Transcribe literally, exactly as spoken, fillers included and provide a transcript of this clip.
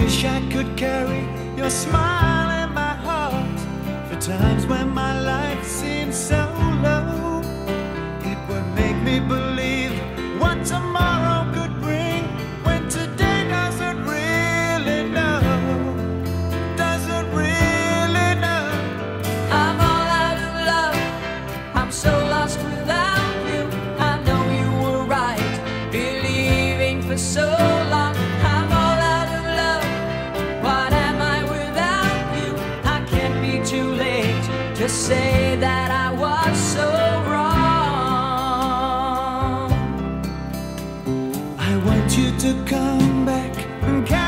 wish I could carry your smile in my heart for times when my life seems so low. It would make me believe what tomorrow could bring when today doesn't really know, doesn't really know. I'm all out of love, I'm so lost without you. I know you were right, believing for so long. I'm all out of love, what am I without you? I can't be too late to say that I was so wrong. I want you to come back and